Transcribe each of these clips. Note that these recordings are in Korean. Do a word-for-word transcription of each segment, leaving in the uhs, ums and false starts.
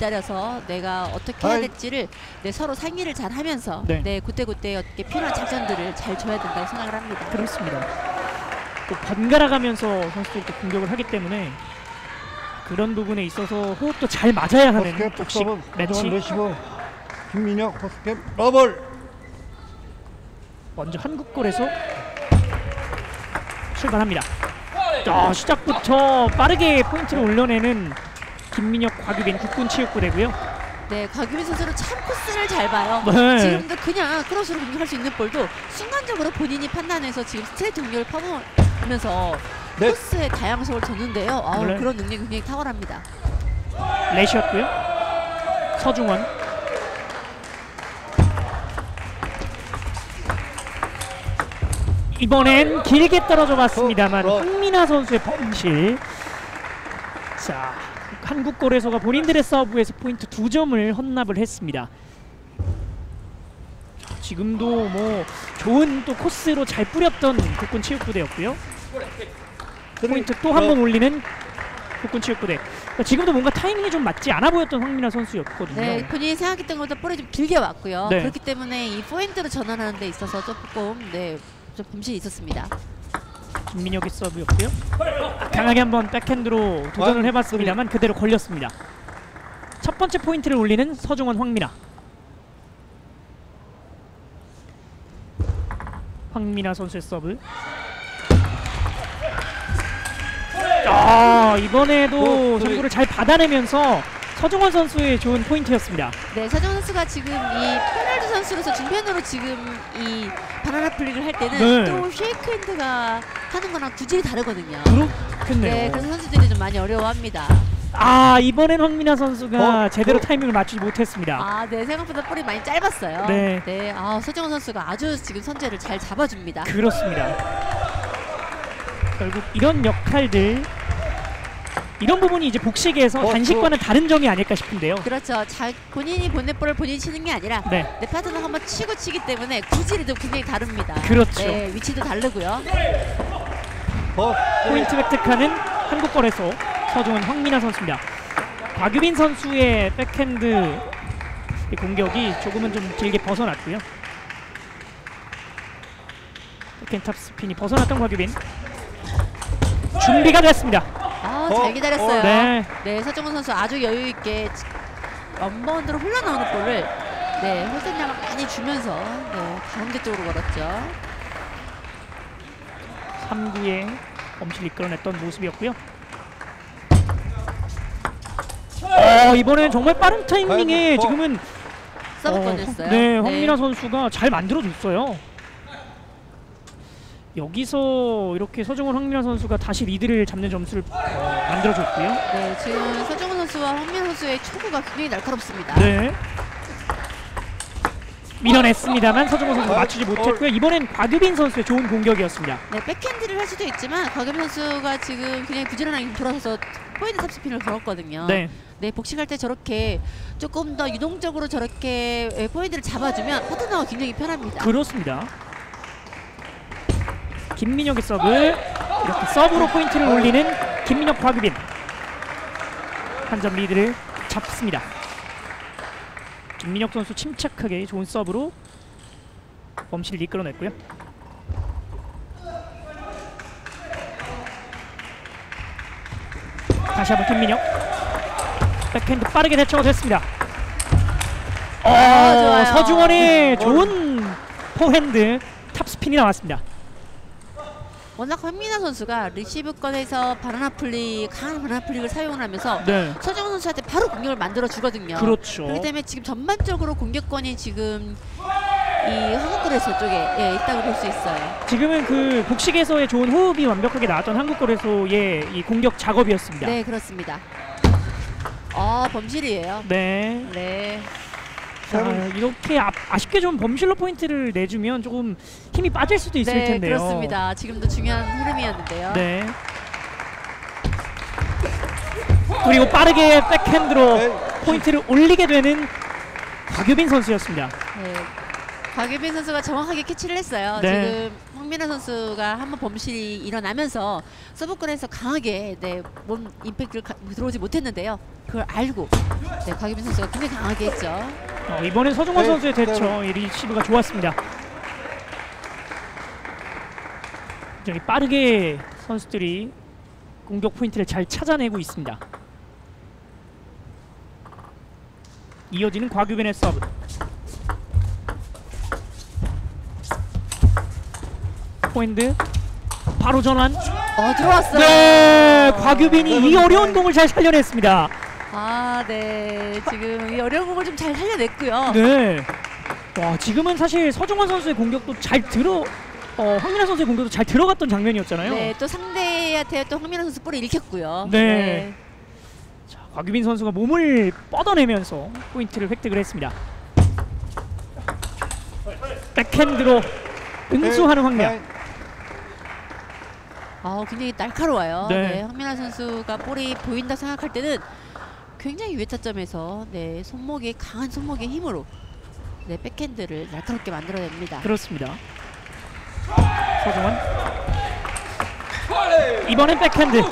기다려서 내가 어떻게 해야 될지를 네, 서로 상의를 잘 하면서 네. 네, 그때그때 어떻게 필요한 작전들을 잘 줘야 된다고 생각을 합니다. 그렇습니다. 또 번갈아 가면서 선수들이 또 공격을 하기 때문에 그런 부분에 있어서 호흡도 잘 맞아야 하는 복식 매치. 레시브 김민혁 포스캡 더블. 먼저 한국골에서 출발합니다. 자, 시작부터 빠르게 포인트를 올려내는 김민혁, 곽유빈 국군체육부대고요. 네, 곽유빈 선수는 참 코스를 잘 봐요. 네. 지금도 그냥 크로스로 공격할 수 있는 볼도 순간적으로 본인이 판단해서 지금 스트레이트 공격을 퍼부으면서 네. 코스의 다양성을 줬는데요. 아우, 네. 그런 능력이 굉장히 탁월합니다. 렛이었고요. 서중원. 이번엔 길게 떨어져 봤습니다만 어, 어. 황민아 선수의 범실. 자, 한국골에서가 본인들의 서브에서 포인트 두 점을 헌납을 했습니다. 자, 지금도 뭐 좋은 또 코스로 잘 뿌렸던 국군체육부대였고요. 포인트 또 한 번 올리는 국군체육부대. 그러니까 지금도 뭔가 타이밍이 좀 맞지 않아 보였던 황민아 선수였거든요. 네, 본인이 생각했던 것보다 볼이 좀 길게 왔고요. 네. 그렇기 때문에 이 포핸드로 전환하는 데 있어서 조금 네, 좀 범실이 있었습니다. 김민혁의 서브였고요. 강하게 한번 백핸드로 도전을 해봤습니다만 그대로 걸렸습니다. 첫 번째 포인트를 올리는 서중원, 황민아. 황민아 선수의 서브. 아, 이번에도 정보를 잘 받아내면서 서중원 선수의 좋은 포인트였습니다. 네, 서정원 선수가 지금 이 페널드 선수로서 중편으로 지금 이 바나나 플릭을 할 때는 네. 또 쉐이크핸드가 하는 거랑 구질이 다르거든요. 그렇겠네요. 네, 그래서 선수들이 좀 많이 어려워합니다. 아, 이번엔 황민아 선수가 어, 제대로 어. 타이밍을 맞추지 못했습니다. 아, 네, 생각보다 볼이 많이 짧았어요. 네. 네, 아, 서정원 선수가 아주 지금 선제를 잘 잡아줍니다. 그렇습니다. 결국 이런 역할들, 이런 부분이 이제 복식에서 어, 단식과는 다른 점이 아닐까 싶은데요. 그렇죠. 자, 본인이 보낸 볼을 본인이 치는 게 아니라 네, 내 파트너가 한번 치고 치기 때문에 구질이 좀 굉장히 다릅니다. 그렇죠. 네, 위치도 다르고요. 포인트 획득하는 한국골에서 서중원, 황민아 선수입니다. 곽유빈 선수의 백핸드 공격이 조금은 좀 길게 벗어났고요. 백핸드 탑스핀이 벗어났던 곽유빈. 준비가 됐습니다. 아, 어, 잘 기다렸어요. 어, 네. 네, 서정훈 선수 아주 여유 있게 원바운드로 흘러나오는 볼을 네, 홀선량을 많이 주면서 네, 가운데 쪽으로 걸었죠. 삼 구에 범실 이끌어냈던 모습이었고요. 어, 이번엔 정말 빠른 타이밍에 어. 지금은 서브 어, 꺼냈어요. 네, 황민아 선수가 잘 만들어줬어요. 여기서 이렇게 서중원, 황민아 선수가 다시 리드를 잡는 점수를 어, 만들어줬고요. 네, 지금 서정훈 선수와 황민아 선수의 초구가 굉장히 날카롭습니다. 네. 밀어냈습니다만 서중원 선수가 맞추지 못했고요. 이번엔 곽유빈 선수의 좋은 공격이었습니다. 네, 백핸드를 할 수도 있지만 곽유빈 선수가 지금 그냥 부지런하게 돌아서서 포인트 탑스핀을 걸었거든요. 네. 네, 복식할 때 저렇게 조금 더 유동적으로 저렇게 포인트를 잡아주면 파트너가 굉장히 편합니다. 그렇습니다. 김민혁의 서브. 이렇게 서브로 포인트를 올리는 김민혁, 곽유빈. 한 점 리드를 잡습니다. 김민혁 선수 침착하게 좋은 서브로 범실을 이끌어냈고요. 다시 한번 김민혁. 백핸드 빠르게 대처가 됐습니다. 어, 아, 좋아요. 서중원의 좋은 포핸드 탑스핀이 나왔습니다. 워낙 황민아 선수가 리시브권에서 바나나 플릭, 강한 바나나 플릭을 사용을 하면서 네. 서정훈 선수한테 바로 공격을 만들어 주거든요. 그렇죠. 그렇기 때문에 지금 전반적으로 공격권이 지금 이 한국골에서 쪽에 예, 있다고 볼 수 있어요. 지금은 그 복식에서의 좋은 호흡이 완벽하게 나왔던 한국골에서의 이 공격 작업이었습니다. 네, 그렇습니다. 아, 범실이에요. 네. 네. 자, 이렇게 아, 아쉽게 좀 범실로 포인트를 내주면 조금 힘이 빠질 수도 있을 네, 텐데요. 그렇습니다. 지금도 중요한 흐름이었는데요. 네. 그리고 빠르게 백핸드로 네. 포인트를 올리게 되는 곽유빈 선수였습니다. 네. 곽유빈 선수가 정확하게 캐치를 했어요. 네. 지금 황민아 선수가 한번 범실이 일어나면서 서브권에서 강하게 네, 몸 임팩트를 가, 들어오지 못했는데요. 그걸 알고 네, 곽유빈 선수가 굉장히 강하게 했죠. 어, 이번엔 서중원 네, 선수의 네. 대처, 이 리시브가 좋았습니다. 굉장히 빠르게 선수들이 공격 포인트를 잘 찾아내고 있습니다. 이어지는 곽유빈의 서브. 포핸드 바로 전환. 어 들어왔어요. 네, 곽유빈이 이 어려운 공을 잘 살려냈습니다. 아, 네. 지금 이 어려운 공을 좀 잘 살려냈고요. 네. 와, 지금은 사실 서중원 선수의 공격도 잘 들어, 어, 황민아 선수의 공격도 잘 들어갔던 장면이었잖아요. 네, 또 상대한테 또 황민아 선수 볼을 읽혔고요. 네. 자, 곽유빈 선수가 몸을 뻗어내면서 포인트를 획득을 했습니다. 백핸드로 응수하는 황미아. 아, 굉장히 날카로워요. 네. 네. 황민아 선수가 볼이 보인다 생각할 때는 굉장히 유회타점에서 네, 손목에 강한 손목의 힘으로 네, 백핸드를 날카롭게 만들어냅니다. 그렇습니다. 서중원. 이번엔 백핸드.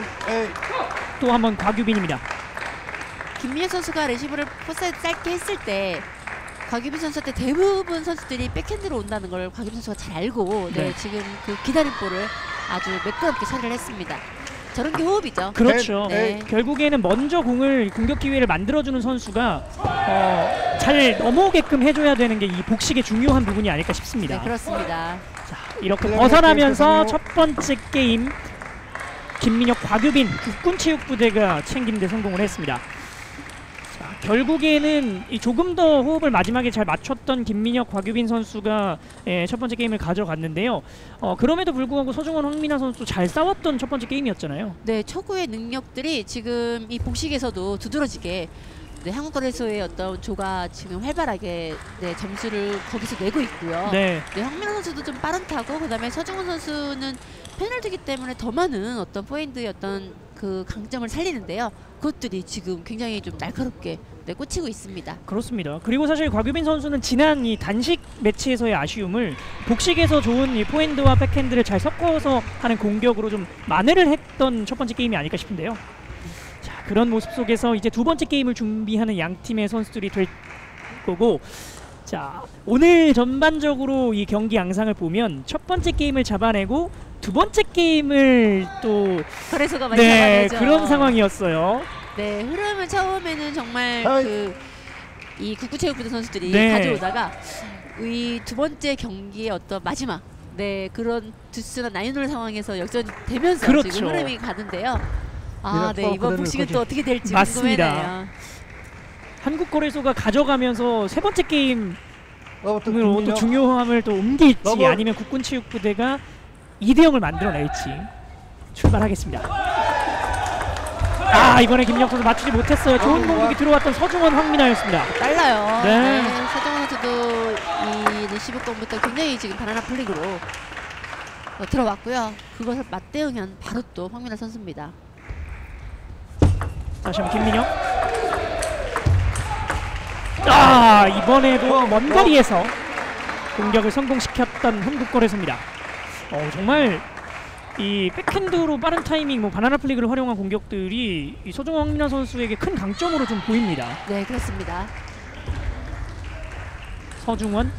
또 한 번 곽유빈입니다. 김민혁 선수가 레시브를 포스에 짧게 했을 때 곽유빈 선수한테 대부분 선수들이 백핸드로 온다는 걸 곽유빈 선수가 잘 알고 네, 네. 지금 그 기다린 볼을 아주 매끄럽게 처리를 했습니다. 저런 게 호흡이죠. 그렇죠. 네. 결국에는 먼저 공을 공격 기회를 만들어주는 선수가 어, 잘 넘어오게끔 해줘야 되는 게 이 복식의 중요한 부분이 아닐까 싶습니다. 네, 그렇습니다. 자, 이렇게 네, 벗어나면서 네, 첫 번째 게임 김민혁 곽유빈 국군체육부대가 챙기는 데 성공을 했습니다. 자, 결국에는 이 조금 더 호흡을 마지막에 잘 맞췄던 김민혁 곽유빈 선수가 예, 첫 번째 게임을 가져갔는데요. 어, 그럼에도 불구하고 서중원 황민아 선수 잘 싸웠던 첫 번째 게임이었잖아요. 네, 초구의 능력들이 지금 이 복식에서도 두드러지게 네, 한국거래소의 어떤 조가 지금 활발하게 네, 점수를 거기서 내고 있고요. 네. 네, 황민호 선수도 좀 빠른 타고 그다음에 서중원 선수는 페널티기 때문에 더 많은 어떤 포핸드의 어떤 그 강점을 살리는데요. 그것들이 지금 굉장히 좀 날카롭게 네, 꽂히고 있습니다. 그렇습니다. 그리고 사실 곽유빈 선수는 지난 이 단식 매치에서의 아쉬움을 복식에서 좋은 이 포핸드와 백핸드를 잘 섞어서 하는 공격으로 좀 만회를 했던 첫 번째 게임이 아닐까 싶은데요. 자, 그런 모습 속에서 이제 두 번째 게임을 준비하는 양 팀의 선수들이 될 거고, 자, 오늘 전반적으로 이 경기 양상을 보면 첫 번째 게임을 잡아내고 두 번째 게임을 또 거래소가 많이 네, 잡아내죠. 그런 상황이었어요. 네, 흐름은 처음에는 정말 아이. 그 이 국구체육부대 선수들이 네. 가져오다가 이 두 번째 경기의 어떤 마지막 네 그런 듀스나 나인홀 상황에서 역전이 되면서 그렇죠. 지금 흐름이 가는데요. 아, 이렇게 네, 이번 그대로 복식은 거지. 또 어떻게 될지 맞습니다. 궁금해요. 한국거래소가 가져가면서 세 번째 게임 로버트 오늘 또 김민혁. 중요함을 또 옮길지 러버. 아니면 국군체육부대가 이 대 영을 만들어낼지 출발하겠습니다. 아, 이번에 김민혁 선수 맞추지 못했어요. 좋은 어, 공격이 와. 들어왔던 서중원 황민아였습니다. 빨라요. 네. 네. 서정원 선수도 이 리시브 공부터 굉장히 지금 바나나 플릭으로 어, 들어왔고요. 그것을 맞대응한 바로 또 황민아 선수입니다. 다시 한번 김민혁. 아, 이번에도 먼 거리에서 공격을 성공시켰던 한국거래소입니다. 어, 정말 이 백핸드로 빠른 타이밍, 뭐 바나나 플릭을 활용한 공격들이 이 서중원 황민아 선수에게 큰 강점으로 좀 보입니다. 네, 그렇습니다. 서중원.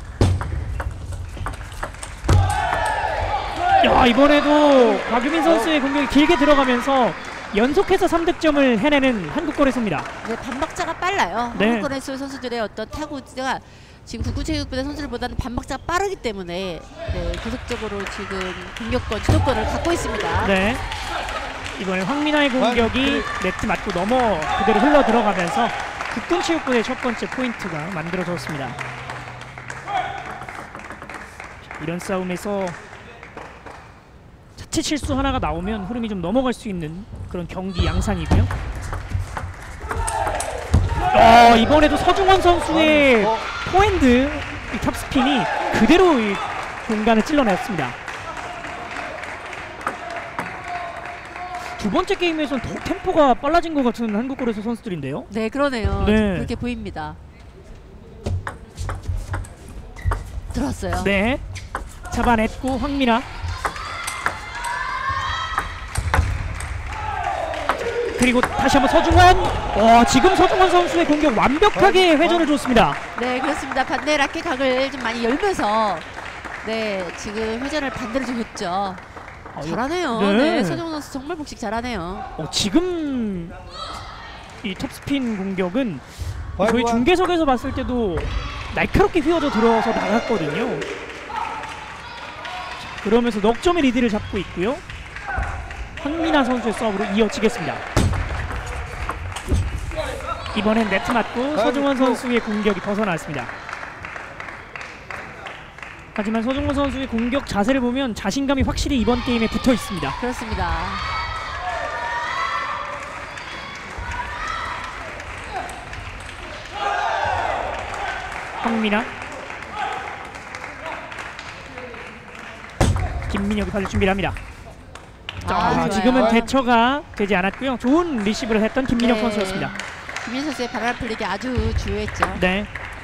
야, 이번에도 곽유빈 선수의 공격이 길게 들어가면서 연속해서 삼 득점을 해내는 한국거래소입니다. 네, 반박자가 빨라요. 네. 한국거래소 선수들의 어떤 타구가 지금 국구체육부대 선수들보다는 반박자가 빠르기 때문에 네, 계속적으로 지금 공격권, 주도권을 갖고 있습니다. 네. 이번에 황민아의 공격이 네트 맞고 넘어 그대로 흘러 들어가면서 국군체육부대의 첫 번째 포인트가 만들어졌습니다. 자, 이런 싸움에서 자체 실수 하나가 나오면 흐름이 좀 넘어갈 수 있는 그런 경기 양상이고요. 어, 이번에도 서중원 선수의 어, 포핸드 이 탑스핀이 그대로 이 공간을 찔러냈습니다. 두 번째 게임에서는 더 템포가 빨라진 것 같은 한국거래소 선수들인데요. 네, 그러네요. 네. 좀 그렇게 보입니다. 들어왔어요. 네, 잡아냈고 황미나. 그리고 다시 한번 서중원. 와, 지금 서중원 선수의 공격 완벽하게 회전을 줬습니다. 네, 그렇습니다. 반대 라켓 각을 좀 많이 열면서 네, 지금 회전을 반대로 줬죠. 어, 잘하네요. 네. 네, 서정훈 선수 정말 복식 잘하네요. 어, 지금 이 톱스핀 공격은 파이브 저희 원. 중계석에서 봤을 때도 날카롭게 휘어져 들어서 나갔거든요. 자, 그러면서 넉 점의 리드를 잡고 있고요. 황미나 선수의 서브로 이어지겠습니다. 이번엔 네트 맞고 서중원 선수의 공격이 벗어났습니다. 하지만 서중원 선수의 공격 자세를 보면 자신감이 확실히 이번 게임에 붙어 있습니다. 그렇습니다. 황미나. 김민혁이 받을 준비를 합니다. 자, 아, 좋아요. 지금은 대처가 되지 않았고요. 좋은 리시브를 했던 김민혁 네. 선수였습니다. 김민 선수의 바람 플릭이 아주 주요했죠. 네.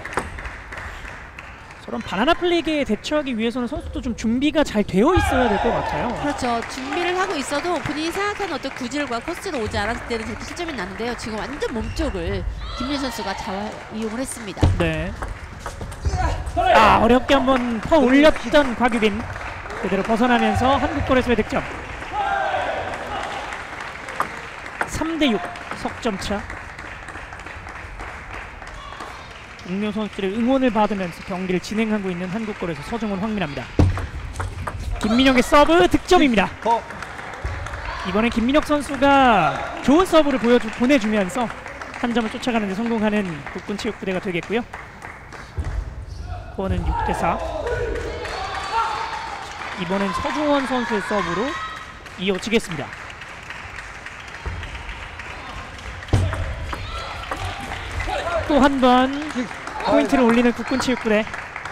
저런 바나나 플릭에 대처하기 위해서는 선수도 좀 준비가 잘 되어 있어야 될 것 같아요. 그렇죠. 준비를 하고 있어도 본인이 생각하는 어떤 구질과 코스로 오지 않았을 때는 그렇게 실점이 나는데요. 지금 완전 몸쪽을 김민 선수가 잘 이용을 했습니다. 네. 아, 어렵게 한번 퍼 올렸던 곽유빈. 그대로 벗어나면서 한국거래소의 득점. 삼 대 육 석점차. 동료 선수들의 응원을 받으면서 경기를 진행하고 있는 한국거래소 서정훈 황민아입니다. 김민혁의 서브 득점입니다. 더. 이번엔 김민혁 선수가 좋은 서브를 보여주, 보내주면서 한 점을 쫓아가는 데 성공하는 국군체육부대가 되겠고요. 스코어는 육 대 사. 이번엔 서중원 선수의 서브로 이어지겠습니다. 또 한 번 포인트를 올리는 국군체육부대.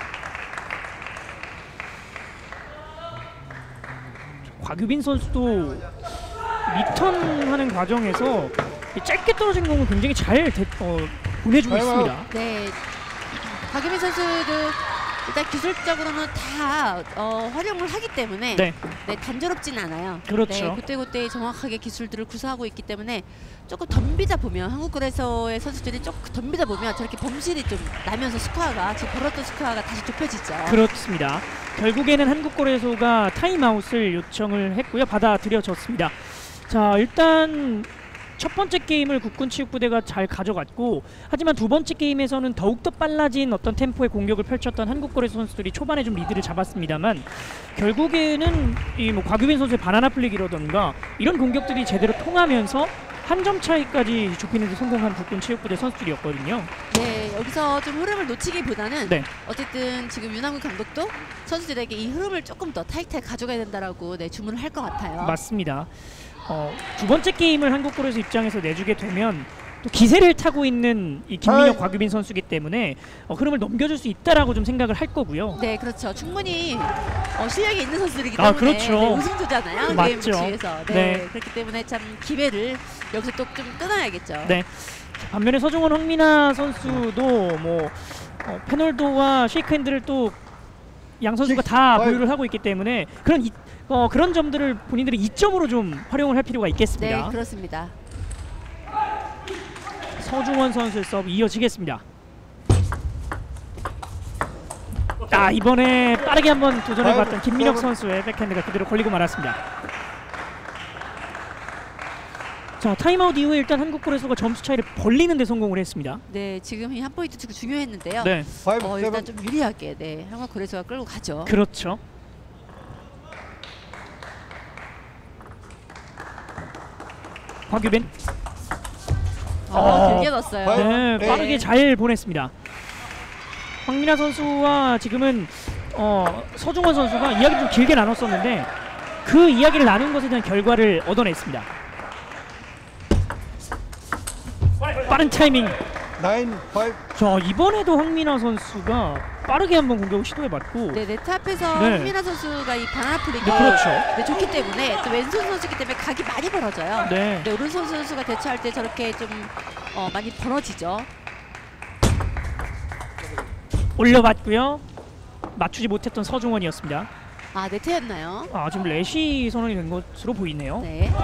곽유빈 선수도 리턴하는 과정에서 짧게 떨어진 공을 굉장히 잘 대, 어, 보내주고 있습니다. 네, 박유민 선수도 일단 기술적으로는 다 어, 활용을 하기 때문에 네. 네, 단조롭진 않아요. 그렇죠. 네, 그때그때 정확하게 기술들을 구사하고 있기 때문에 조금 덤비다 보면 한국거래소의 선수들이 조금 덤비다 보면 저렇게 범실이 좀 나면서 스코어가 지금 벌었던 스코어가 다시 좁혀지죠. 그렇습니다. 결국에는 한국거래소가 타임아웃을 요청을 했고요. 받아들여졌습니다. 자, 일단 첫 번째 게임을 국군체육부대가 잘 가져갔고, 하지만 두 번째 게임에서는 더욱더 빨라진 어떤 템포의 공격을 펼쳤던 한국거래소 선수들이 초반에 좀 리드를 잡았습니다만, 결국에는 이 뭐 곽유빈 선수의 바나나 플릭이라던가 이런 공격들이 제대로 통하면서 한 점 차이까지 좁히는 데 성공한 국군체육부대 선수들이었거든요. 네, 여기서 좀 흐름을 놓치기보다는 네. 어쨌든 지금 윤항군 감독도 선수들에게 이 흐름을 조금 더 타이트하게 가져가야 된다라고 네, 주문을 할 것 같아요. 맞습니다. 어, 두 번째 게임을 한국거래소 입장에서 내주게 되면 또 기세를 타고 있는 이 김민혁, 곽유빈 선수이기 때문에 어, 흐름을 넘겨줄 수 있다라고 좀 생각을 할 거고요. 네, 그렇죠. 충분히 어, 실력이 있는 선수들이기 아, 때문에 그렇죠. 네, 우승조잖아요. 맞죠. 게임 부치에서. 네, 네. 그렇기 때문에 참 기회를 여기서 또 좀 끊어야겠죠. 네. 반면에 서중원, 황민아 선수도 뭐 어, 페널도와 쉐이크핸드를 또 양 선수가 다 보유를 하고 있기 때문에 그런 이, 어, 그런 점들을 본인들이 이점으로 좀 활용을 할 필요가 있겠습니다. 네, 그렇습니다. 서중원 선수의 서브 이어지겠습니다. 아, 이번에 빠르게 한번 도전해봤던 김민혁 선수의 백핸드가 그대로 걸리고 말았습니다. 자, 타임아웃 이후에 일단 한국거래소가 점수 차이를 벌리는 데 성공을 했습니다. 네, 지금 이 한 포인트 되게 중요했는데요. 네, 파이브 어, 세븐. 일단 좀 유리하게 네, 한국거래소가 끌고 가죠. 그렇죠. 곽유빈. 어, 어. 길게 넣었어요. 네, 네. 빠르게 잘 보냈습니다. 황민아 선수와 지금은 어, 서중원 선수가 이야기를 좀 길게 나눴었는데 그 이야기를 나눈 것에 대한 결과를 얻어냈습니다. 빠른 타이밍. 나인 파이브. 자, 이번에도 황민아 선수가 빠르게 한번 공격을 시도해봤고, 네, 네트 앞에서 네. 황민아 선수가 이 바나나 플릭이 네, 그렇죠. 네, 좋기 때문에 또 왼손 선수이기 때문에 각이 많이 벌어져요. 네, 네, 오른손 선수가 대처할 때 저렇게 좀 어, 많이 벌어지죠. 올려봤고요. 맞추지 못했던 서중원이었습니다. 아, 네트였나요? 아, 지금 렛이 선언이 된 것으로 보이네요. 네.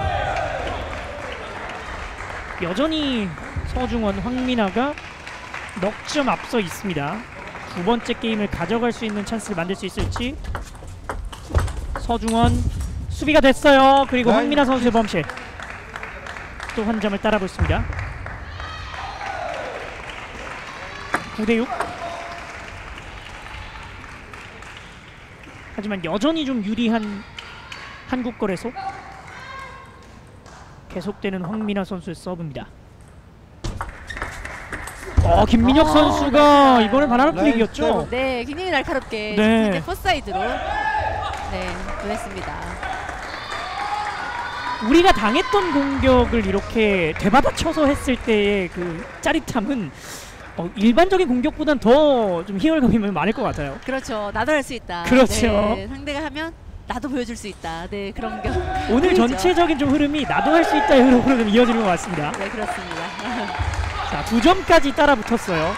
여전히 서중원, 황민아가 넉 점 앞서 있습니다. 두 번째 게임을 가져갈 수 있는 찬스를 만들 수 있을지. 서중원 수비가 됐어요. 그리고 네. 황민아 선수의 범실. 또 한 점을 따라 붙습니다. 구 대 육. 하지만 여전히 좀 유리한 한국 거래소. 계속되는 황민아 선수의 서브입니다. 어, 김민혁 어, 선수가 네. 이번에 바나나 네. 분위기였죠. 네, 굉장히 날카롭게 네. 이제 포사이드로 네, 보냈습니다. 우리가 당했던 공격을 이렇게 되받아쳐서 했을 때의 그 짜릿함은 어, 일반적인 공격보단 더 좀 희열감이 많을 것 같아요. 그렇죠. 나도 할 수 있다. 그렇죠. 네, 상대가 하면 나도 보여줄 수 있다. 네, 그런 게 오늘 보이죠. 전체적인 좀 흐름이 나도 할 수 있다의 흐름으로 좀 이어지는 것 같습니다. 네, 그렇습니다. 자, 두 점까지 따라 붙었어요.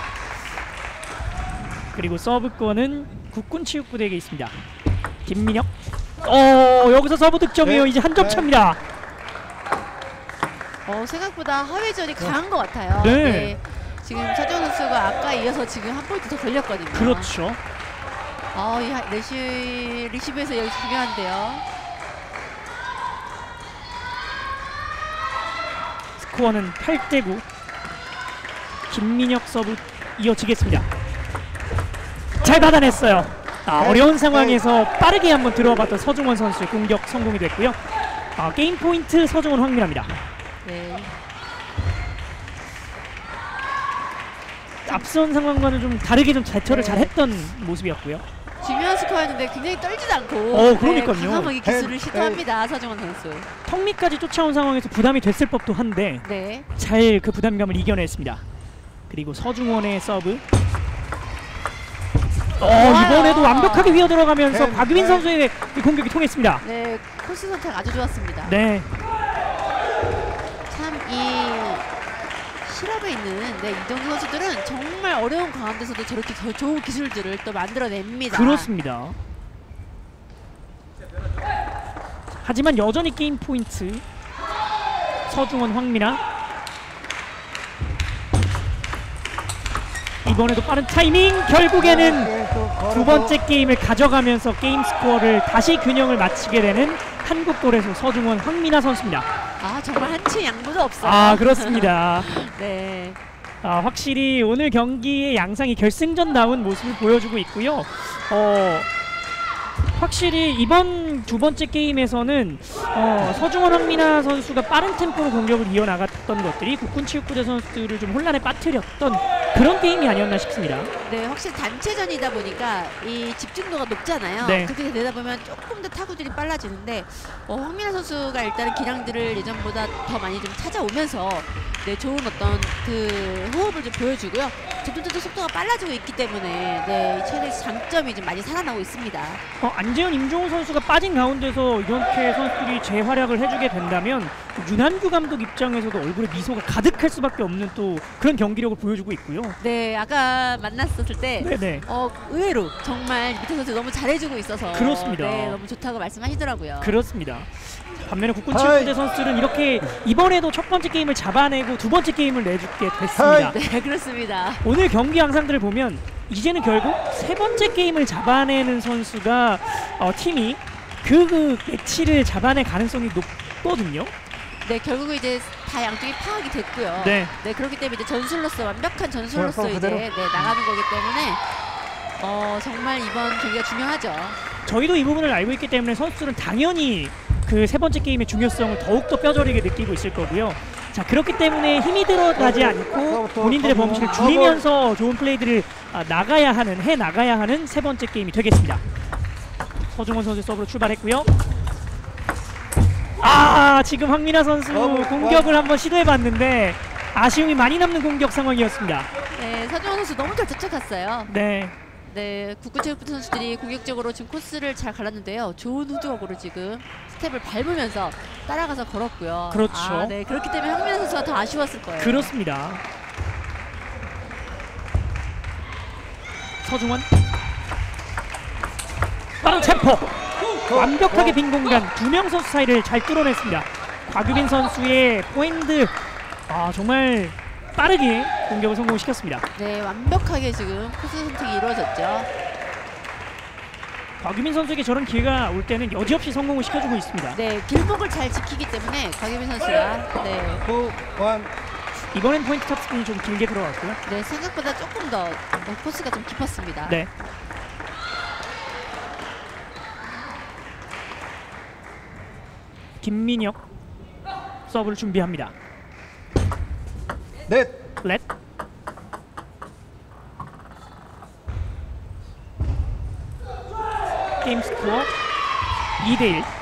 그리고 서브권은 국군체육부대에게 있습니다. 김민혁. 어, 여기서 서브 득점이요. 네. 이제 한 점 네. 차입니다. 어, 생각보다 하회전이 강한 것 같아요. 네. 지금 서지원 선수가 아까 이어서 지금 한 포인트 더 걸렸거든요. 그렇죠. 아, 이 하- 레시 리시브에서 여기 중요한데요. 스코어는 팔 대 구. 김민혁 서브 이어지겠습니다. 잘 받아냈어요. 아, 네. 어려운 상황에서 빠르게 한번 들어봤던 서중원 선수의 공격 성공이 됐고요. 아, 게임 포인트 서중원 황민아입니다. 네. 앞선 상황과는 좀 다르게 좀 대처를 네. 잘했던 모습이었고요. 중요한 스코어였는데 굉장히 떨지도 않고 어, 그러니까요. 네, 과감하게 기술을 네. 시도합니다. 서정원 선수. 턱 밑까지 쫓아온 상황에서 부담이 됐을 법도 한데 네. 잘 그 부담감을 이겨냈습니다. 그리고 서중원의 서브. 어, 이번에도 완벽하게 휘어 들어가면서 네. 박유민 네. 선수의 그 공격이 통했습니다. 네, 코스 선택 아주 좋았습니다. 네. 참 이 실업에 있는 네, 이동규 선수들은 정말 어려운 가운데서도 저렇게 더 좋은 기술들을 또 만들어냅니다. 그렇습니다. 하지만 여전히 게임 포인트 서중원 황민아. 이번에도 빠른 타이밍. 결국에는 두 번째 게임을 가져가면서 게임 스코어를 다시 균형을 맞추게 되는 한국골에서 서중원 황민아 선수입니다. 아, 정말 한치 양보도 없어요. 아, 그렇습니다. 네. 아, 확실히 오늘 경기의 양상이 결승전다운 모습을 보여주고 있고요. 어, 확실히 이번 두 번째 게임에서는 어, 서중원 황민아 선수가 빠른 템포로 공격을 이어나갔던 것들이 국군체육부대 선수들을 좀 혼란에 빠뜨렸던 그런 게임이 아니었나 싶습니다. 네, 확실히 단체전이다 보니까 이 집중도가 높잖아요. 네. 그렇게 되다 보면 조금 더 타구들이 빨라지는데 어, 황민아 선수가 일단은 기량들을 예전보다 더 많이 좀 찾아오면서 네, 좋은 어떤 그 호흡을 좀 보여주고요. 점점점 속도가 빨라지고 있기 때문에 네, 최대 장점이 좀 많이 살아나고 있습니다. 어, 안재현, 임종호 선수가 빠진 가운데서 이렇게 선수들이 재활약을 해주게 된다면 윤한규 감독 입장에서도 얼굴에 미소가 가득할 수밖에 없는 또 그런 경기력을 보여주고 있고요. 네, 아까 만났었을 때 네네. 어, 의외로 정말 밑에 선수 너무 잘해주고 있어서 그렇습니다. 네, 너무 좋다고 말씀하시더라고요. 그렇습니다. 반면에 국군체육부대 하이. 선수들은 이렇게 이번에도 첫 번째 게임을 잡아내고 두 번째 게임을 내주게 됐습니다. 하이. 네, 그렇습니다. 오늘 경기 양상들을 보면 이제는 결국 세 번째 게임을 잡아내는 선수가 어, 팀이 그, 그 매치를 잡아낼 가능성이 높거든요. 네, 결국 이제 다 양쪽이 파악이 됐고요. 네. 네, 그렇기 때문에 이제 전술로서 완벽한 전술로서 네, 이제 그대로. 네, 나가는 거기 때문에 어, 정말 이번 경기가 중요하죠. 저희도 이 부분을 알고 있기 때문에 선수들은 당연히 그 세 번째 게임의 중요성을 더욱더 뼈저리게 느끼고 있을 거고요. 자, 그렇기 때문에 힘이 들어가지 않고 본인들의 범실을 줄이면서 좋은 플레이들을 아, 나가야 하는 해 나가야 하는 세 번째 게임이 되겠습니다. 서중원 선수 서브로 출발했고요. 아, 지금 황민아 선수 어, 공격을 한번 시도해봤는데 아쉬움이 많이 남는 공격 상황이었습니다. 네, 서정원 선수 너무 잘 쫓아갔어요. 네, 네, 국군체육부대 선수들이 공격적으로 지금 코스를 잘 갈랐는데요. 좋은 후적으로 지금 스텝을 밟으면서 따라가서 걸었고요. 그렇죠. 아, 네, 그렇기 때문에 황민아 선수가 더 아쉬웠을 거예요. 그렇습니다. 서중원 빠른 템포. 완벽하게 빈 공간 두 명 선수 사이를 잘 뚫어냈습니다. 곽유빈 선수의 포핸드 아 정말 빠르게 공격을 성공시켰습니다. 네, 완벽하게 지금 코스 선택이 이루어졌죠. 곽유빈 선수에게 저런 기회가 올 때는 여지없이 성공을 시켜주고 있습니다. 네, 길목을 잘 지키기 때문에 곽유빈 선수가 네, 투, 원. 이번엔 포인트 탑스핀이 좀 길게 들어갔고요. 네 생각보다 조금 더 네, 코스가 좀 깊었습니다. 네. 김민혁 서브를 준비합니다. 넷. 렛. 게임 스코어 이 대 일.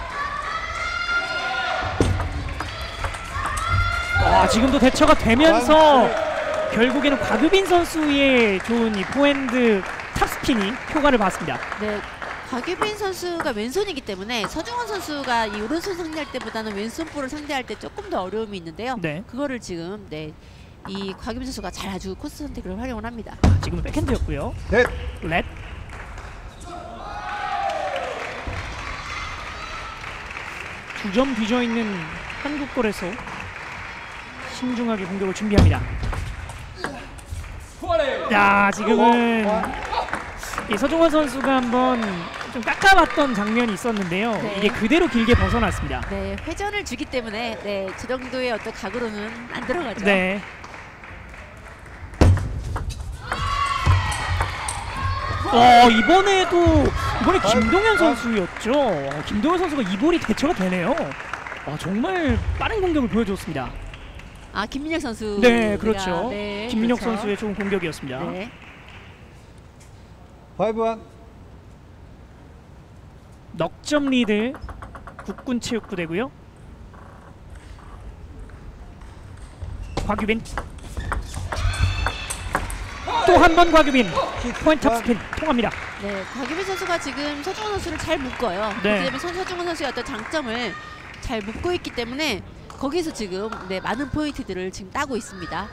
와, 지금도 대처가 되면서 결국에는 곽유빈 선수의 좋은 이 포핸드 탑스핀이 효과를 봤습니다. 네, 곽유빈 선수가 왼손이기 때문에 서중원 선수가 이 오른손 상대할 때보다는 왼손 볼을 상대할 때 조금 더 어려움이 있는데요. 네. 그거를 지금 네, 이 곽유빈 선수가 잘 아주 코스 선택을 활용을 합니다. 지금은 백핸드였고요. 넷. 렛. 두 점 뒤져 있는 한국골에서 신중하게 공격을 준비합니다. 야, 지금은 이 서중원 선수가 한번 좀 깎아봤던 장면이 있었는데요. 네. 이게 그대로 길게 벗어났습니다. 네, 회전을 주기 때문에 네, 저 정도의 어떤 각으로는 안 들어가죠. 네. 어, 이번에도 이번에 김동현 선수였죠. 어, 김동현 선수가 이 볼이 대처가 되네요. 어, 정말 빠른 공격을 보여줬습니다. 아, 김민혁 선수. 네, 그렇죠. 네, 김민혁 그렇죠. 선수의 좋은 공격이었습니다. 네. 파이브 원. 넉점 리드 국군체육부대고요. 곽유빈 또 한 번 곽유빈 포인트 탑스핀 통합니다. 네, 곽유빈 선수가 지금 서중원 선수를 잘 묶어요. 네. 그렇기 때문에 선- 서중원 선수의 어떤 장점을 잘 묶고 있기 때문에 거기서 지금 네, 많은 포인트들을 지금 따고 있습니다.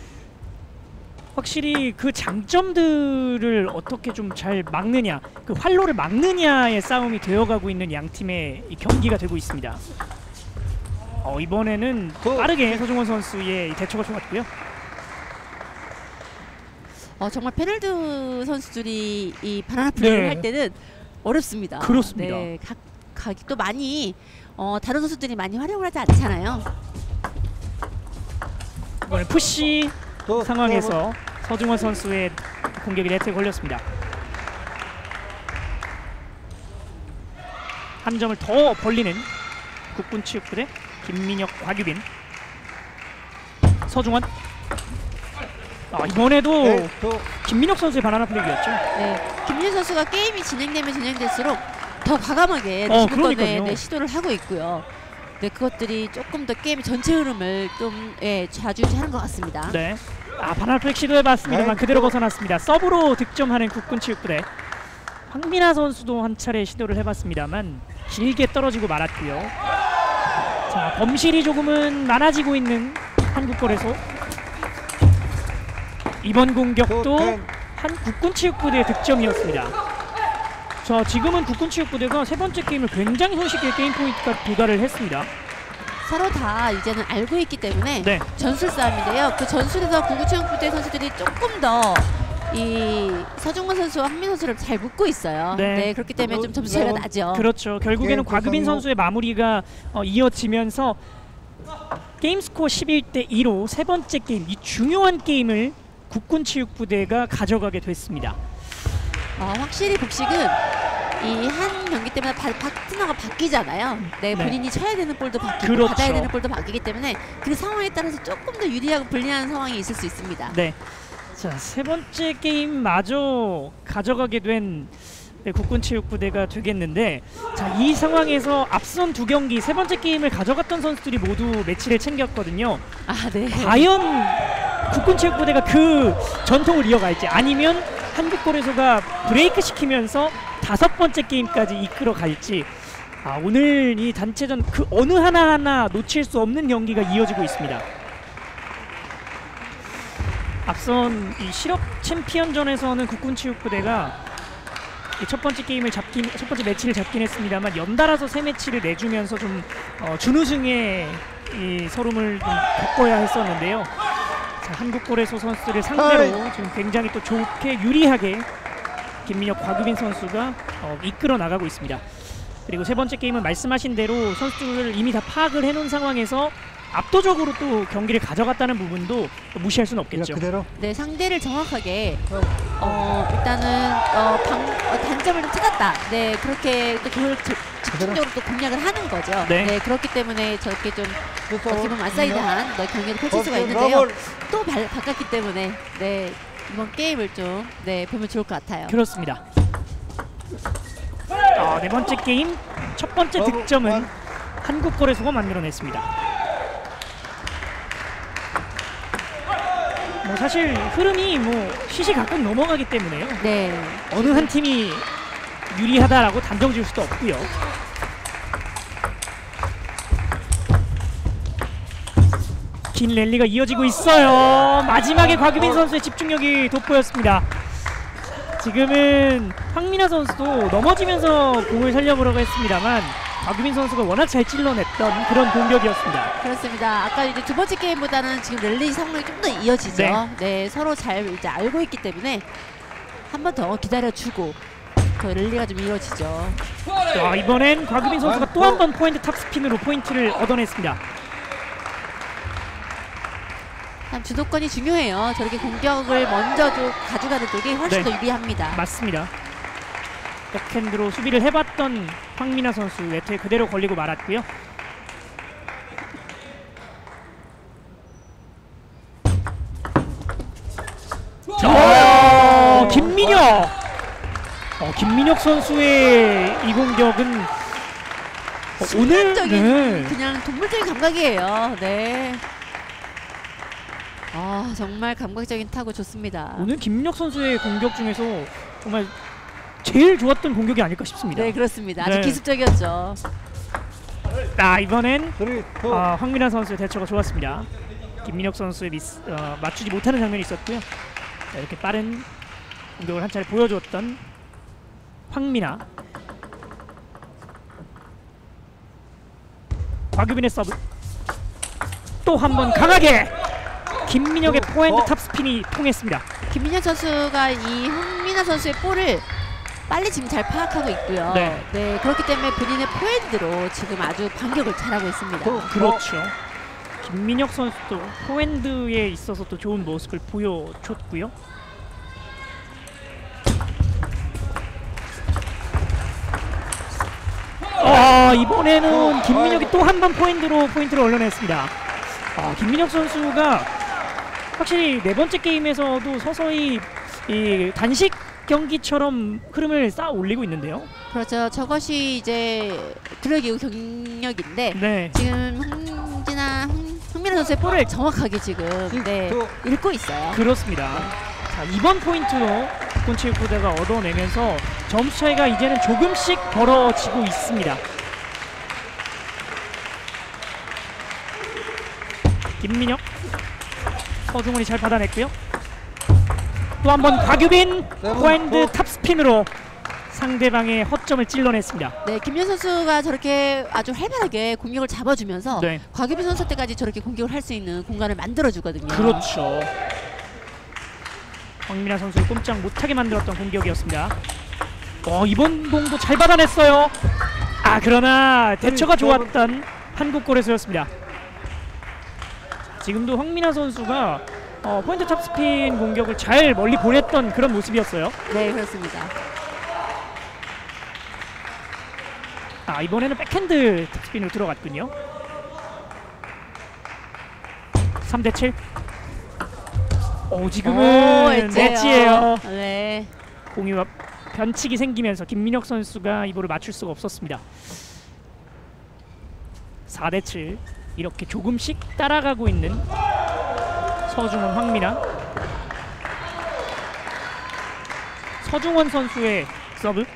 확실히 그 장점들을 어떻게 좀 잘 막느냐, 그 활로를 막느냐의 싸움이 되어가고 있는 양 팀의 이 경기가 되고 있습니다. 어, 이번에는 그- 빠르게 서중원 선수의 이 대처가 좋았고요. 어, 정말 페널드 선수들이 이 바나나 플레이를 네. 할 때는 어렵습니다. 그렇습니다. 네, 각, 각이 또 많이 어, 다른 선수들이 많이 활용을 하지 않잖아요. 이번에 푸시 또 상황에서 서중원 선수의 공격이 네트에 걸렸습니다. 한 점을 더 벌리는 국군체육부대 김민혁, 곽유빈. 서중원. 아, 이번에도 넷, 투. 김민혁 선수의 바나나 플레이였죠. 네, 김민 선수가 게임이 진행되면 진행될수록 더 과감하게 어, 주도권에 그러니까요. 네, 시도를 하고 있고요. 네, 그것들이 조금 더 게임의 전체 흐름을 좀 예, 좌지우지하는 것 같습니다. 네. 아, 바나나 플레이 시도해봤습니다만 네. 그대로 벗어났습니다. 서브로 득점하는 국군체육부대. 황민아 선수도 한 차례 시도를 해봤습니다만 길게 떨어지고 말았고요. 자, 범실이 조금은 많아지고 있는 한국골에서 이번 공격도 또 텐. 한 국군체육부대의 득점이었습니다. 자, 지금은 국군체육부대가 세 번째 게임을 굉장히 손쉽게 게임 포인트가 도달을 했습니다. 서로 다 이제는 알고 있기 때문에 네. 전술 싸움인데요. 그 전술에서 구구체육부대 선수들이 조금 더 이 서중원 선수와 황민 선수를 잘 묶고 있어요. 네. 네, 그렇기 때문에 좀 점수 차이가 나죠. 그렇죠. 결국에는 게임 곽유빈 구성이- 선수의 마무리가 어, 이어지면서 게임 스코어 십일 대 이로 세 번째 게임, 이 중요한 게임을 국군체육부대가 가져가게 됐습니다. 어, 확실히 복식은 이 한 경기 때마다 바, 파트너가 바뀌잖아요. 네, 네. 본인이 쳐야 되는 볼도 바뀌고 그렇죠. 받아야 되는 볼도 바뀌기 때문에 그 상황에 따라서 조금 더 유리하고 불리한 상황이 있을 수 있습니다. 네. 자, 세 번째 게임마저 가져가게 된 네, 국군체육부대가 되겠는데, 자, 이 상황에서 앞선 두 경기 세 번째 게임을 가져갔던 선수들이 모두 매치를 챙겼거든요. 아, 네. 과연 국군체육부대가 그 전통을 이어갈지, 아니면 한국골에서가 브레이크 시키면서 다섯 번째 게임까지 이끌어 갈지. 아, 오늘 이 단체전 그 어느 하나하나 놓칠 수 없는 경기가 이어지고 있습니다. 앞선 이 실업 챔피언전에서는 국군체육부대가 첫 번째 게임을 잡긴 첫 번째 매치를 잡긴 했습니다만 연달아서 세 매치를 내주면서 좀 어, 준우승의 이 서름을 좀 겪어야 했었는데요. 자, 한국고래소 선수들을 상대로 지금 굉장히 또 좋게 유리하게 김민혁, 곽유빈 선수가 어, 이끌어 나가고 있습니다. 그리고 세 번째 게임은 말씀하신 대로 선수들을 이미 다 파악을 해놓은 상황에서 압도적으로 또 경기를 가져갔다는 부분도 무시할 수는 없겠죠. 그대로. 네, 상대를 정확하게 어, 일단은 어, 방, 어, 단점을 좀 찾았다. 네, 그렇게 또 그걸 저- 집중적으로 또 공략을 하는 거죠. 네. 네, 그렇기 때문에 저렇게 좀 어떻게 보면 완사이드한 네, 경기를 펼칠 수가 퍼스트 있는데요. 러블. 또 발, 바꿨기 때문에 네, 이번 게임을 좀 네, 보면 좋을 것 같아요. 그렇습니다. 어, 네 번째 게임 첫 번째 더블 득점은 원. 한국거래소가 만들어냈습니다. 뭐 사실 흐름이 뭐 시시각각 넘어가기 때문에요. 네, 어느 한 팀이 유리하다라고 단정 지을 수도 없고요. 긴 랠리가 이어지고 있어요. 마지막에 곽유빈 선수의 집중력이 돋보였습니다. 지금은 황민아 선수도 넘어지면서 공을 살려보려고 했습니다만 곽유빈 선수가 워낙 잘 찔러냈던 그런 공격이었습니다. 그렇습니다. 아까 이제 두 번째 게임보다는 지금 랠리 상황이 좀 더 이어지죠. 네. 네, 서로 잘 이제 알고 있기 때문에 한 번 더 기다려주고 더 랠리가 좀 이어지죠. 자, 이번엔 곽유빈 선수가 또 한 번 포인트 탑스핀으로 포인트를 얻어냈습니다. 참 주도권이 중요해요. 저렇게 공격을 먼저 좀 가져가는 쪽이 훨씬 네. 더 유리합니다. 맞습니다. 백핸드로 수비를 해봤던 황민아 선수 네트에 그대로 걸리고 말았고요. 자, 김민혁! 어, 김민혁 선수의 이 공격은 어, 오늘 순간적인 네. 그냥 동물적인 감각이에요. 네. 아, 정말 감각적인 타구 좋습니다. 오늘 김민혁 선수의 공격 중에서 정말 제일 좋았던 공격이 아닐까 싶습니다. 네, 그렇습니다. 아주 네. 기습적이었죠. 아, 이번엔 쓰리, 투. 아, 황민아 선수의 대처가 좋았습니다. 김민혁 선수의 미스, 어, 맞추지 못하는 장면이 있었고요. 자, 이렇게 빠른 공격을 한 차례 보여주었던 황민아. 곽유빈의 서브. 또 한 번 강하게 김민혁의 어, 포핸드 어. 탑스핀이 통했습니다. 김민혁 선수가 이 황민아 선수의 볼을 빨리 지금 잘 파악하고 있고요. 네. 네, 그렇기 때문에 본인의 포핸드로 지금 아주 반격을 잘하고 있습니다. 또. 그렇죠. 김민혁 선수도 포핸드에 있어서 또 좋은 모습을 보여줬고요. 아, 이번에는 김민혁이 또 한 번 포핸드로 포인트를 올려냈습니다. 아, 김민혁 선수가 확실히 네 번째 게임에서도 서서히 이 단식 경기처럼 흐름을 쌓아 올리고 있는데요. 그렇죠. 저것이 이제 드래기우 경력인데 네. 지금 황진아 황- 황민아 선수의 볼을 정확하게 지금 네, 투. 읽고 있어요. 그렇습니다. 자, 이번 포인트로 국군체육부대가 얻어내면서 점수 차이가 이제는 조금씩 벌어지고 있습니다. 김민혁, 서중훈이 잘 받아냈고요. 또 한 번 곽유빈 포핸드 탑스핀으로 상대방의 허점을 찔러냈습니다. 네, 김민 선수가 저렇게 아주 활발하게 공격을 잡아주면서 네. 곽유빈 선수 때까지 저렇게 공격을 할 수 있는 공간을 만들어주거든요. 그렇죠. 황민아 선수를 꼼짝 못하게 만들었던 공격이었습니다. 어, 이번 공도 잘 받아냈어요. 아, 그러나 대처가 좋았던 한국고래소였습니다. 지금도 황민아 선수가 어, 포인트 탑스핀 공격을 잘 멀리 보냈던 그런 모습이었어요. 네, 그렇습니다. 아, 이번에는 백핸드 탑스핀으로 들어갔군요. 삼 대 칠. 오, 지금은 오, 엣지예요. 엣지예요. 네. 공이 변칙이 생기면서 김민혁 선수가 이 볼을 맞출 수가 없었습니다. 사 대 칠. 이렇게 조금씩 따라가고 있는 서중원, 황민아. 서중원 선수의 서브.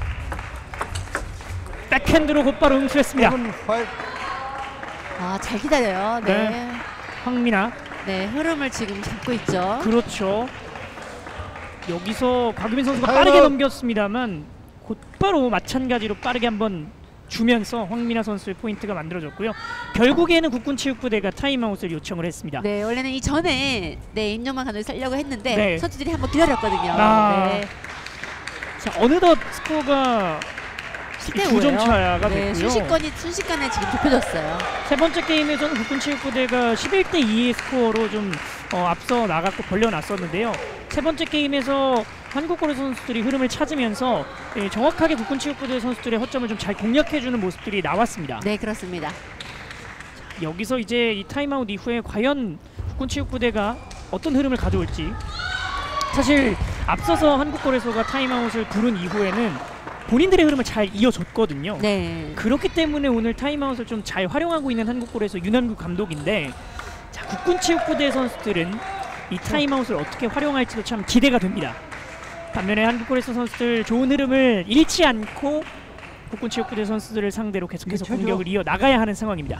백핸드로 곧바로 응수했습니다. 세븐, 파이브. 아, 잘 기다려요. 네. 네. 황민아. 네, 흐름을 지금 잡고 있죠. 그렇죠. 여기서 곽유빈 선수가 아이고. 빠르게 넘겼습니다만 곧바로 마찬가지로 빠르게 한번 주면서 황민아 선수의 포인트가 만들어졌고요. 결국에는 국군체육부대가 타임아웃을 요청을 했습니다. 네, 원래는 이 전에 네 임영만 감독이 살려고 했는데 네. 선수들이 한번 기다렸거든요. 아. 네. 자, 어느덧 스코어가 구 점 차가 네, 됐고요. 순식간에 순식간에 지금 좁혀졌어요. 세 번째 게임에서는 국군체육부대가 십일 대 이의 스코어로 좀 어, 앞서 나갔고 벌려놨었는데요. 세 번째 게임에서 한국고려 선수들이 흐름을 찾으면서 예, 정확하게 국군체육부대 선수들의 허점을 좀 잘 공략해주는 모습들이 나왔습니다. 네, 그렇습니다. 여기서 이제 이 타임아웃 이후에 과연 국군체육부대가 어떤 흐름을 가져올지. 사실 앞서서 한국거래소가 타임아웃을 부른 이후에는 본인들의 흐름을 잘 이어줬거든요. 네. 그렇기 때문에 오늘 타임아웃을 좀 잘 활용하고 있는 한국거래소 윤한구 감독인데, 자, 국군체육부대 선수들은 이 타임아웃을 어떻게 활용할지도 참 기대가 됩니다. 반면에 한국거래소 선수들 좋은 흐름을 잃지 않고 국군체육부대 선수들을 상대로 계속해서 쳐줘. 공격을 이어 나가야 하는 상황입니다.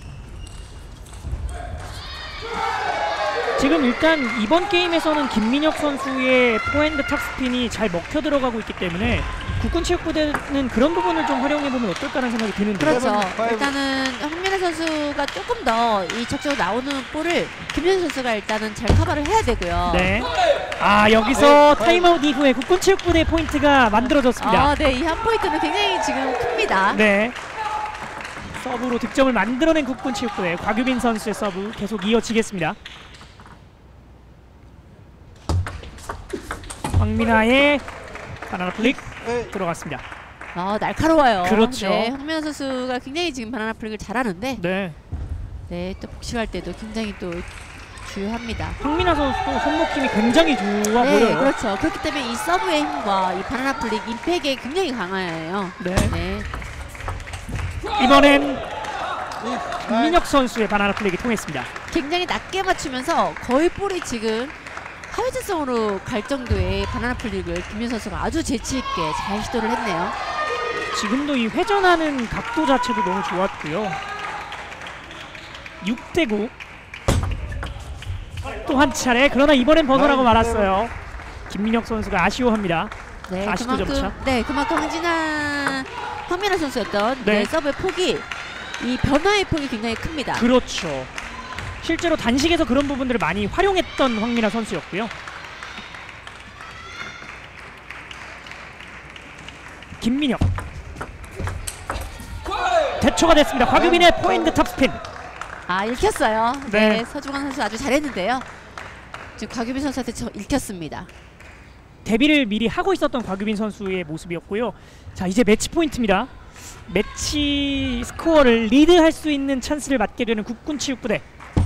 지금 일단 이번 게임에서는 김민혁 선수의 포핸드 탑스핀이 잘 먹혀 들어가고 있기 때문에 국군체육부대는 그런 부분을 좀 활용해보면 어떨까라는 생각이 드는데요. 그렇죠. 파이브. 일단은 황민아 선수가 조금 더 이 적극적으로 나오는 볼을 김현 선수가 일단은 잘 커버를 해야 되고요. 네. 아, 여기서 네, 타임아웃 이후에 국군체육부대 포인트가 만들어졌습니다. 아, 네, 이 한 포인트는 굉장히 지금 큽니다. 네. 서브로 득점을 만들어낸 국군체육부대 곽유빈 선수의 서브 계속 이어지겠습니다. 황민아의 바나나 플릭 네. 들어갔습니다. 아, 날카로워요. 그렇죠. 네, 황민아 선수가 굉장히 지금 바나나 플릭을 잘하는데, 네. 네, 또 복식할 때도 굉장히 또 주요합니다. 황민아 선수도 손목힘이 굉장히 좋아 네, 보여요. 그렇죠. 그렇기 때문에 이 서브의 힘과 이 바나나 플릭 임팩이 굉장히 강해요. 네. 네. 이번엔 네. 김민혁 선수의 바나나 플릭이 통했습니다. 굉장히 낮게 맞추면서 거의 볼이 지금 하회전성으로 갈 정도의 바나나 플릭을 김민 선수가 아주 재치 있게 잘 시도를 했네요. 지금도 이 회전하는 각도 자체도 너무 좋았고요. 육 대 구. 또 한 차례. 그러나 이번엔 번호라고 말았어요. 김민혁 선수가 아쉬워합니다. 네, 사십구 점 그만큼 네, 그만큼 황진아 황민아 선수였던 네. 네, 서브의 폭이 이 변화의 폭이 굉장히 큽니다. 그렇죠. 실제로 단식에서 그런 부분들을 많이 활용했던 황민아 선수였고요. 김민혁 대초가 됐습니다. 곽유빈의 포핸드 탑스핀. 아, 읽혔어요. 네. 네, 서중환 선수 아주 잘했는데요. 지금 곽유빈 선수한테 저 읽혔습니다. 데뷔를 미리 하고 있었던 곽유빈 선수의 모습이었고요. 자, 이제 매치 포인트입니다. 매치 스코어를 리드할 수 있는 찬스를 맞게 되는 국군체육부대.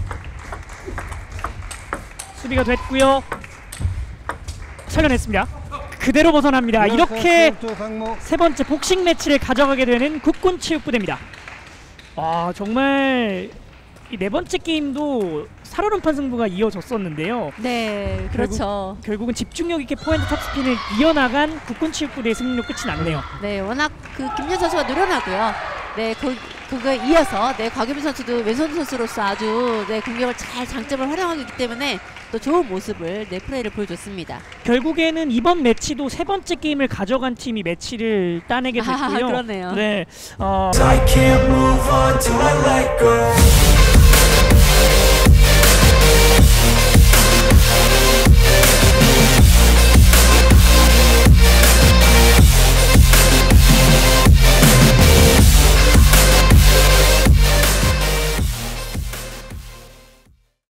수비가 됐고요. 살려냈습니다. 그대로 벗어납니다. 이렇게 세 번째 복식 매치를 가져가게 되는 국군체육부대입니다. 와, 정말 이 네 번째 게임도 살얼음판 승부가 이어졌었는데요. 네, 그렇죠. 결국, 결국은 집중력 있게 포핸드 탑스핀을 이어나간 국군체육부대의 승리로 끝이 났네요. 네, 워낙 그 김현 선수가 노련하고요. 네, 그 그거에 이어서 네 곽유빈 선수도 왼손 선수로서 아주 네 공격을 잘 장점을 활용하고 있기 때문에 또 좋은 모습을 네 플레이를 보여줬습니다. 결국에는 이번 매치도 세 번째 게임을 가져간 팀이 매치를 따내게 됐고요. 아, 그러네요. 네, 어, I can't move on till I let go.